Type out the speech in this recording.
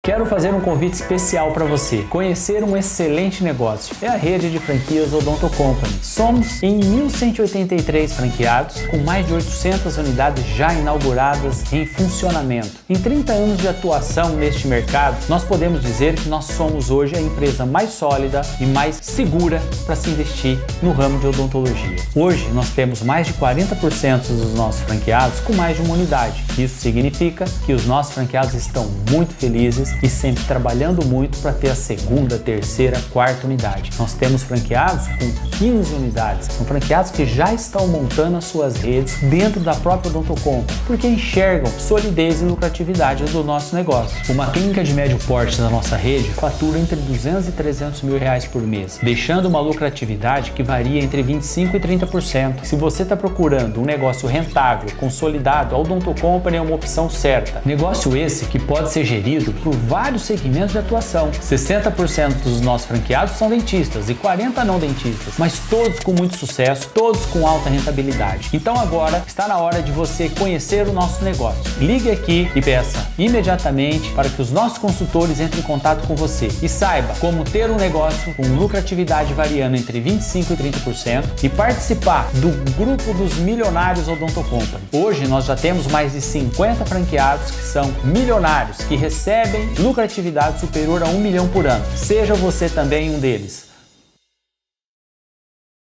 Quero fazer um convite especial para você conhecer um excelente negócio. É a rede de franquias Odonto Company. Somos em 1.183 franqueados, com mais de 800 unidades já inauguradas em funcionamento. Em 30 anos de atuação neste mercado, nós podemos dizer que nós somos hoje a empresa mais sólida e mais segura para se investir no ramo de odontologia. Hoje nós temos mais de 40% dos nossos franqueados com mais de uma unidade. Isso significa que os nossos franqueados estão muito felizes e sempre trabalhando muito para ter a segunda, terceira, quarta unidade. Nós temos franqueados com 15 unidades. São franqueados que já estão montando as suas redes dentro da própria Odonto Company, porque enxergam solidez e lucratividade do nosso negócio. Uma clínica de médio porte da nossa rede fatura entre 200 e 300 mil reais por mês, deixando uma lucratividade que varia entre 25% e 30%. Se você está procurando um negócio rentável, consolidado, a Odonto Company é uma opção certa. Negócio esse que pode ser gerido por vários segmentos de atuação. 60% dos nossos franqueados são dentistas e 40% não dentistas, mas todos com muito sucesso, todos com alta rentabilidade. Então agora está na hora de você conhecer o nosso negócio. Ligue aqui e peça imediatamente para que os nossos consultores entrem em contato com você e saiba como ter um negócio com lucratividade variando entre 25% e 30% e participar do grupo dos milionários Odonto Company. Hoje nós já temos mais de 50 franqueados que são milionários, que recebem lucratividade superior a 1 milhão por ano. Seja você também um deles.